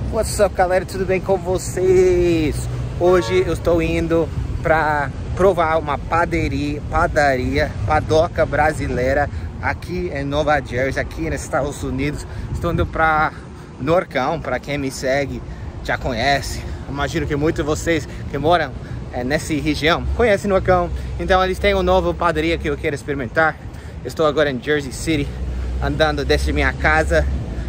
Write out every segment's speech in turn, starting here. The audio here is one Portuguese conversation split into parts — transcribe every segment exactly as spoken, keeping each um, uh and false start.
What's up, galera? Tudo bem com vocês? Hoje eu estou indo para provar uma padaria, padaria, padoca brasileira aqui em Nova Jersey, aqui nos Estados Unidos. Estou indo para Norcão, para quem me segue já conhece. Imagino que muitos de vocês que moram é, nessa região conhecem Norcão. Então eles têm uma nova padaria que eu quero experimentar. Estou agora em Jersey City, andando desde minha casa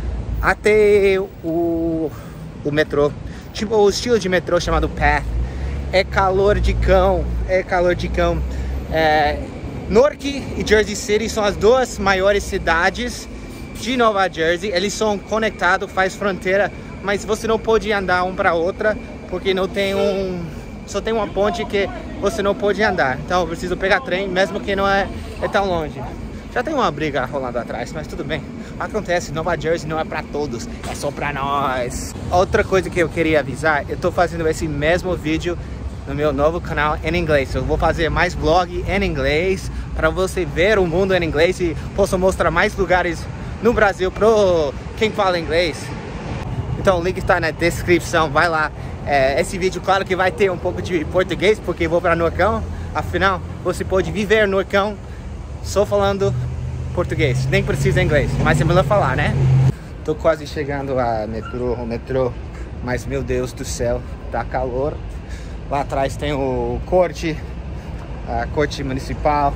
até o, o metrô, tipo o estilo de metrô chamado Path. É calor de cão, é calor de cão. É, Newark e Jersey City são as duas maiores cidades de Nova Jersey. Eles são conectados, faz fronteira, mas você não pode andar um para outra porque não tem um, só tem uma ponte que você não pode andar. Então eu preciso pegar trem, mesmo que não é, é tão longe. Já tem uma briga rolando atrás, mas tudo bem. Acontece, Nova Jersey não é pra todos, é só pra nós. Outra coisa que eu queria avisar, eu tô fazendo esse mesmo vídeo no meu novo canal em inglês. Eu vou fazer mais vlog em inglês para você ver o mundo em inglês e posso mostrar mais lugares no Brasil pro quem fala inglês. Então o link está na descrição, vai lá. É, esse vídeo, claro que vai ter um pouco de português, porque eu vou para Norcão. Afinal, você pode viver no Norcão só falando português, nem precisa inglês, mas é melhor falar, né? Tô quase chegando a metrô, o metrô, mas meu Deus do céu, tá calor. Lá atrás tem o corte, a corte municipal.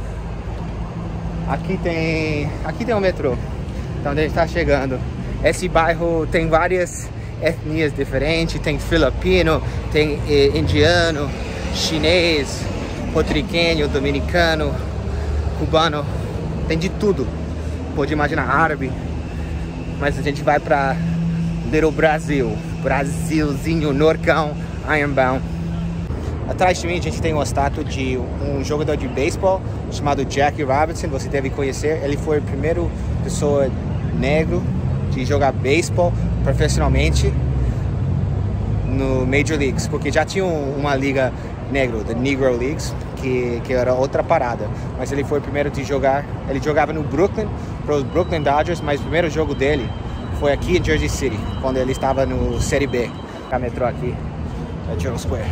Aqui tem, aqui tem o metrô, então a gente tá chegando. Esse bairro tem várias etnias diferentes, tem filipino, tem eh, indiano, chinês, porto-riquenho, dominicano, cubano, tem de tudo. Pode imaginar árabe. Mas a gente vai pra Little Brasil, Brasilzinho, Norcão, Ironbound. Atrás de mim a gente tem uma estátua de um jogador de beisebol chamado Jackie Robinson. Você deve conhecer. Ele foi a primeira pessoa negro de jogar beisebol profissionalmente no Major Leagues, porque já tinha uma liga negro, the Negro Leagues, que, que era outra parada, mas ele foi o primeiro de jogar. Ele jogava no Brooklyn, para os Brooklyn Dodgers, mas o primeiro jogo dele foi aqui em Jersey City, quando ele estava no Série B. A metrô aqui, é Jones Square.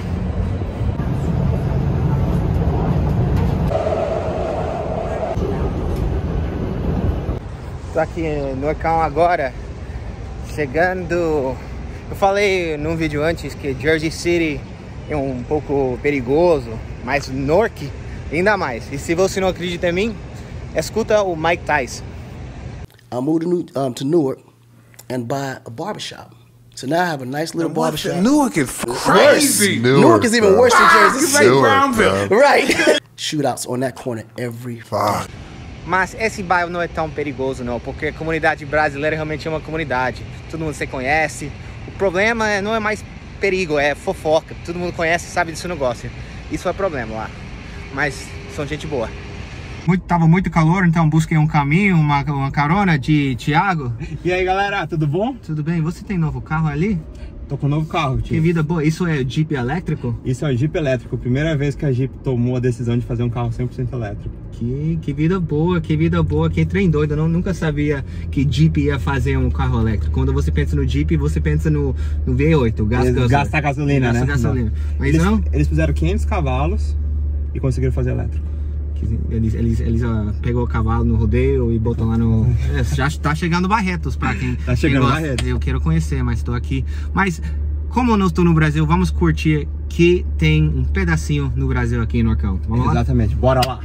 Tô aqui no Norcão agora, chegando. Eu falei num vídeo antes que Jersey City é um pouco perigoso, mas Newark ainda mais. E se você não acredita em mim, escuta o Mike Tyson. I moved to, New, um, to Newark and buy a barbershop. So now I have a nice little barbershop. Newark is crazy. Newark, Newark is even worse than Jersey City. Brownsville. Right. Shootouts on that corner every Friday. Mas esse bairro não é tão perigoso não, porque a comunidade brasileira realmente é uma comunidade. Todo mundo se conhece. O problema é, não é mais perigo, é fofoca. Todo mundo conhece e sabe desse negócio. Isso é o problema lá. Mas são gente boa. Muito, tava muito calor, então busquei um caminho, uma, uma carona de Thiago. E aí, galera, tudo bom? Tudo bem? Você tem novo carro ali? Tô com um novo carro, tio. Que vida boa. Isso é Jeep elétrico? Isso é o Jeep elétrico. Primeira vez que a Jeep tomou a decisão de fazer um carro cem por cento elétrico. Que, que vida boa, que vida boa. Que trem doido. Eu não, nunca sabia que Jeep ia fazer um carro elétrico. Quando você pensa no Jeep, você pensa no, no V oito, gás, Eles gasolina. Gasta gasolina, Gasta né? gasolina. Mas eles, não? Eles fizeram quinhentos cavalos e conseguiram fazer elétrico. Eles, eles, eles uh, pegou o cavalo no rodeio e botam lá no... É, já tá chegando Barretos pra quem, tá chegando quem gosta. Barretos. Eu quero conhecer, mas estou aqui. Mas como eu não estou no Brasil, vamos curtir que tem um pedacinho no Brasil aqui em Norcão. Vamos lá? Exatamente, bora lá.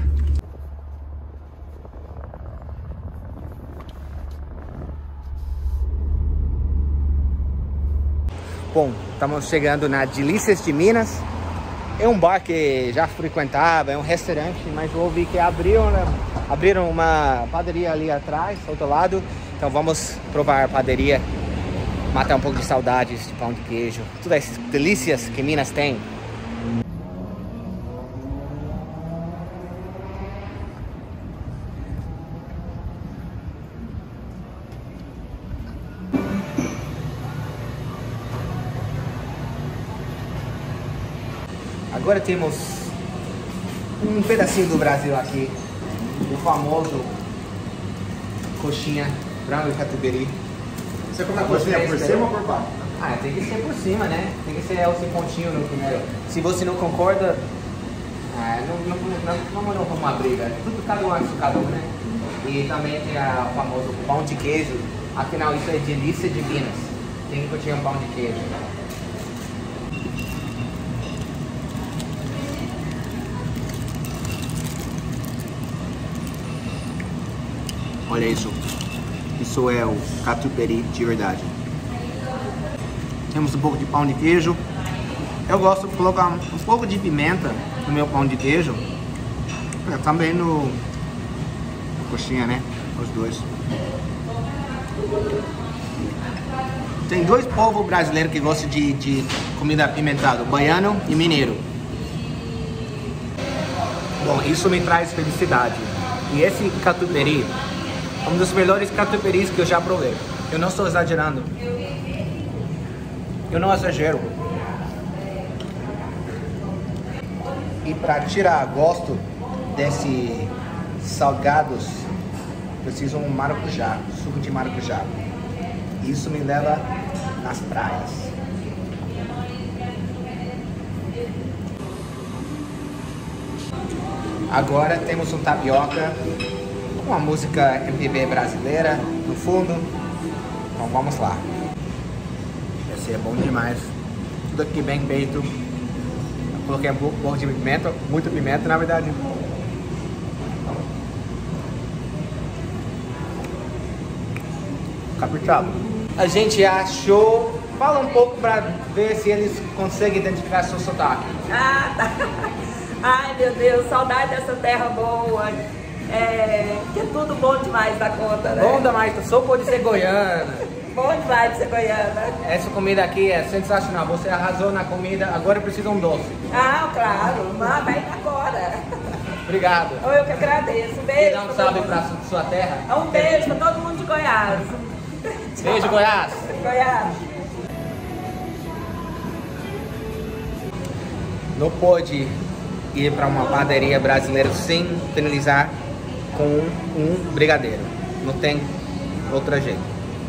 Bom, estamos chegando na Delícias de Minas. É um bar que já frequentava, é um restaurante, mas eu ouvi que abriram, né? abriram uma padaria ali atrás, ao outro lado. Então vamos provar a padaria, matar um pouco de saudades de pão de queijo, todas essas delícias que Minas tem. Agora temos um pedacinho do Brasil aqui, o famoso coxinha branco e catupiry. Você come a coxinha por cima ou por baixo? Ah, tem que ser por cima, né? Tem que ser esse pontinho no primeiro. Se você não concorda, ah, não, não, não, não, não vamos uma briga. Tudo cada um acha cada um, né? E também tem a, o famoso pão de queijo. Afinal, isso é delícia de Minas. Tem que curtir um pão de queijo. Olha isso. Isso é o catupiry de verdade. Temos um pouco de pão de queijo. Eu gosto de colocar um pouco de pimenta no meu pão de queijo. É, também no... no coxinha, né? Os dois. Tem dois povos brasileiros que gostam de, de comida apimentada. Baiano e mineiro. Bom, isso me traz felicidade. E esse catupiry é um dos melhores catupiries que eu já provei. Eu não estou exagerando. Eu não exagero. E para tirar gosto desses salgados, preciso um maracujá, suco de maracujá. Isso me leva nas praias. Agora temos um tapioca com a música M P B brasileira no fundo. Então vamos lá. Esse é bom demais. Tudo aqui bem feito. Eu coloquei um pouco de pimenta, muita pimenta na verdade. Caprichado. A gente achou. Fala um pouco para ver se eles conseguem identificar seu sotaque. Ah, tá. Ai, meu Deus, saudade dessa terra boa. É, que é tudo bom demais da conta, né? Bom demais, só pode ser goiana. Bom demais de ser goiana. Essa comida aqui é sensacional. Você arrasou na comida, agora precisa um doce. Ah, claro. Mas vai agora. Obrigado. Eu que agradeço. Um beijo. Quer dar um salve para sua terra? Um beijo para todo mundo de Goiás. Beijo, Goiás. Goiás. Não pode ir para uma padaria brasileira sem finalizar com um brigadeiro. Não tem outro jeito.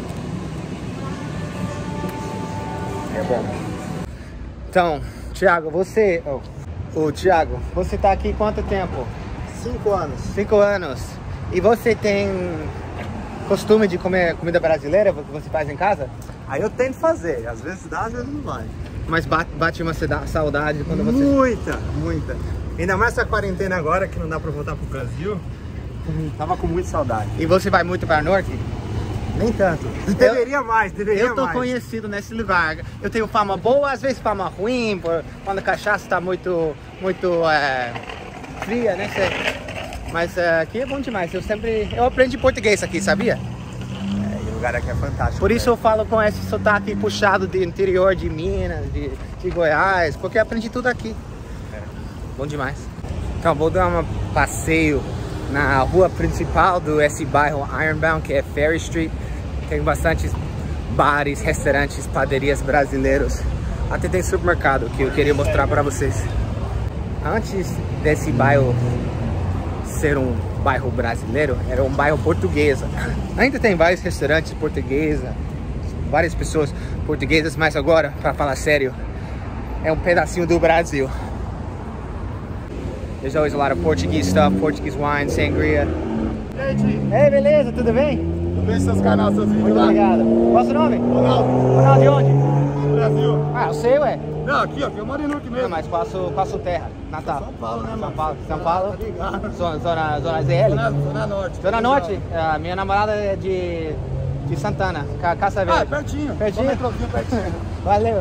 É bom. Então, Thiago, você... Oh, oh, Thiago, você tá aqui quanto tempo? Cinco anos. Cinco anos. E você tem costume de comer comida brasileira que você faz em casa? Aí eu tento fazer, às vezes dá, às vezes não vai. Mas bate, bate uma saudade quando você... Muita, muita. Ainda mais essa quarentena agora que não dá pra voltar pro Brasil. Tava com muita saudade. E você vai muito para o norte? Nem tanto. Deveria mais, deveria mais. Eu tô mais. conhecido nesse lugar. Eu tenho fama boa, às vezes fama ruim, por, quando a cachaça está muito, muito é, fria, né? Mas é, aqui é bom demais. Eu sempre, eu aprendi português aqui, sabia? É, e o lugar aqui é fantástico. Por isso né? eu falo com esse sotaque puxado do interior de Minas, de, de Goiás, porque eu aprendi tudo aqui. É. Bom demais. Então vou dar um passeio na rua principal do esse bairro Ironbound, que é Ferry Street. Tem bastantes bares, restaurantes, padarias brasileiros. Até tem supermercado que eu queria mostrar para vocês. Antes desse bairro ser um bairro brasileiro, era um bairro português. Ainda tem vários restaurantes portugueses, várias pessoas portuguesas, mas agora, para falar sério, é um pedacinho do Brasil. There's always a lot of Portuguese stuff, Portuguese wine, sangria. E aí, Ti? Ei, beleza, tudo bem? Tudo bem, seus canais, seus vídeos? Muito obrigado. Qual é o seu nome? Ronaldo. Ronaldo de onde? Do Brasil. Ah, eu sei, ué. Não, aqui, ó, aqui é o Marino aqui mesmo. Não, mas qual a sua, qual a sua terra? Natal. São Paulo, né, mano? São Paulo. São Paulo? Tá ligado. Zona, zona, zona Z L? Zona, zona Norte. Zona Norte? A minha namorada é de, de Santana, Ca Caça Verde. Ah, é pertinho. Pertinho? Só pertinho. Valeu.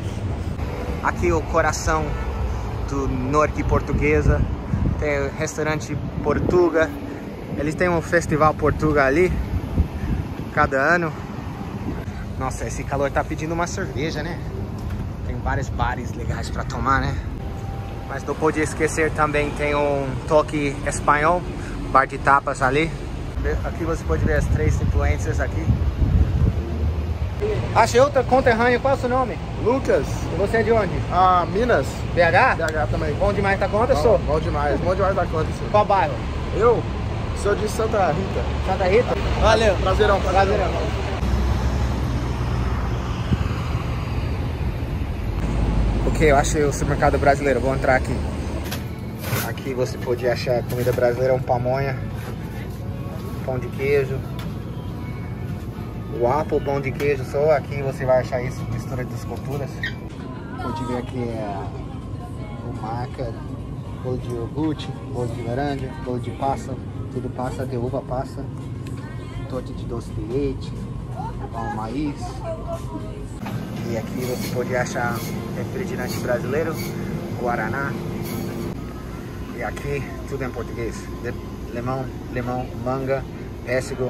Aqui o coração do norte portuguesa. Tem o restaurante Portuga. Eles têm um festival Portuga ali, cada ano. Nossa, esse calor tá pedindo uma cerveja, né? Tem vários bares legais para tomar, né? Mas não pode esquecer também, tem um toque espanhol, bar de tapas ali. Aqui você pode ver as três influências aqui. Achei outra conterrânea, qual é o seu nome? Lucas. E você é de onde? Ah, Minas. B H? B H também. Bom demais da conta, Bom, sou? bom demais, bom demais da conta, senhor. Qual bairro? Eu sou de Santa Rita. Santa Rita? Valeu. Prazerão, Prazerão. Ok, eu achei o supermercado brasileiro, vou entrar aqui. Aqui você pode achar comida brasileira, um pamonha, pão de queijo, o apple, pão de queijo, só aqui você vai achar isso, mistura das culturas. Pode ver aqui é, o maca, bolo de iogurte, bolo de laranja, bolo de passa, tudo passa, de uva passa, torta de doce de leite, pão maíz. E aqui você pode achar refrigerante brasileiro, guaraná. E aqui tudo em português, limão, limão, manga, pêssego.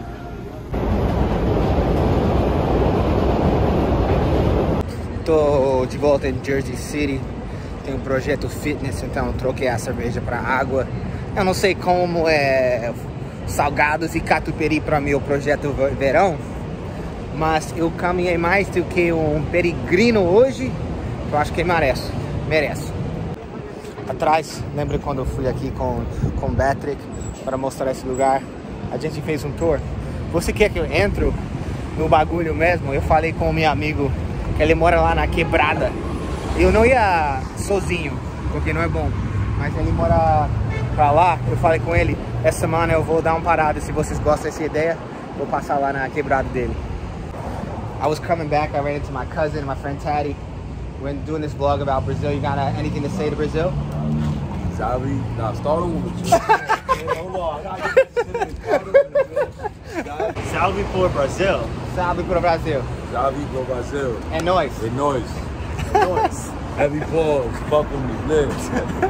Tô de volta em Jersey City, tem um projeto fitness, então troquei a cerveja para água. Eu não sei como é salgados e catupiry para mim o projeto verão, mas eu caminhei mais do que um peregrino hoje, eu acho que merece, merece. Atrás, lembra quando eu fui aqui com com o Patrick para mostrar esse lugar? A gente fez um tour. Você quer que eu entre no bagulho mesmo? Eu falei com o meu amigo que ele mora lá na quebrada. Eu não ia sozinho, porque não é bom, mas ele mora pra lá. Eu falei com ele, essa semana eu vou dar uma parada, se vocês gostam dessa ideia, vou passar lá na quebrada dele. I was coming back, I ran into my cousin, my friend Taddy. We're doing this vlog about Brazil. You got uh, anything to say to Brazil? Salve, nah, start over with you. Hold on, I gotta get this. Salve por Brasil. Salve pro Brasil. Salve pro Brasil. É nóis. É nóis. É nóis. Heavy balls, fuck with me, lips.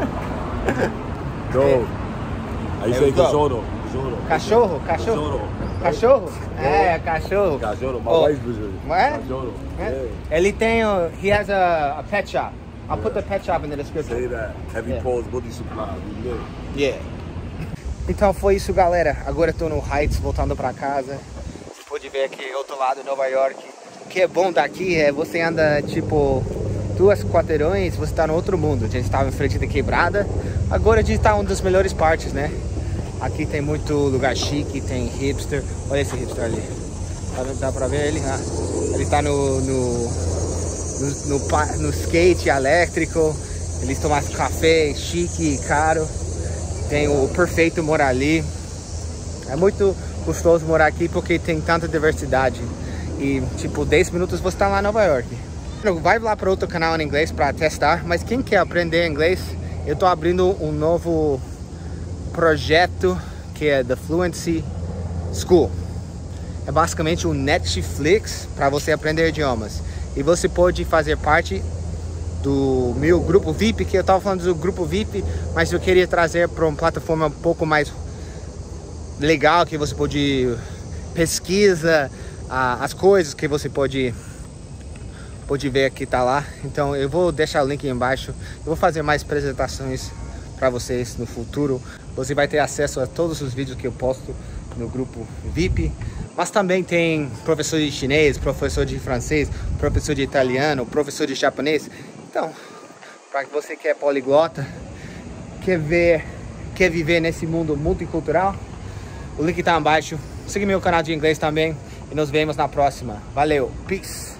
Go. Aí say cachorro. Cachorro, cachorro. Cachorro? É, cachorro. Cachorro, my Oh. wife's Brazilian. É? Cachorro. É? Yeah. Ele tem, uh, he has a, a pet shop. I'll put the pet shop in the description. Say that. Heavy Yeah. balls, body supply. We live. Yeah. Então foi isso, galera. Agora eu tô no Heights, voltando pra casa. Você pode ver aqui, outro lado de Nova York. O que é bom daqui é você anda, tipo, duas quarteirões, você tá no outro mundo. A gente tava em frente da quebrada. Agora a gente tá em uma das melhores partes, né? Aqui tem muito lugar chique, tem hipster. Olha esse hipster ali. Dá, dá pra ver ele? Ah, ele tá no, no, no, no, no skate elétrico. Eles tomam café chique e caro. Tem o perfeito morar ali. É muito gostoso morar aqui porque tem tanta diversidade. E tipo, dez minutos você tá lá em Nova York. Vai lá para outro canal em inglês para testar. Mas quem quer aprender inglês, eu tô abrindo um novo projeto que é The Fluency School. É basicamente um Netflix para você aprender idiomas. E você pode fazer parte do meu grupo V I P, que eu tava falando do grupo V I P, mas eu queria trazer para uma plataforma um pouco mais legal, que você pode pesquisa ah, as coisas que você pode pode ver aqui, tá lá. Então eu vou deixar o link aí embaixo. Eu vou fazer mais apresentações para vocês no futuro. Você vai ter acesso a todos os vídeos que eu posto no grupo V I P. Mas também tem professor de chinês, professor de francês, professor de italiano, professor de japonês. Então, para que você que é poliglota, quer ver, quer viver nesse mundo multicultural, o link tá abaixo. Siga meu canal de inglês também e nos vemos na próxima. Valeu, peace!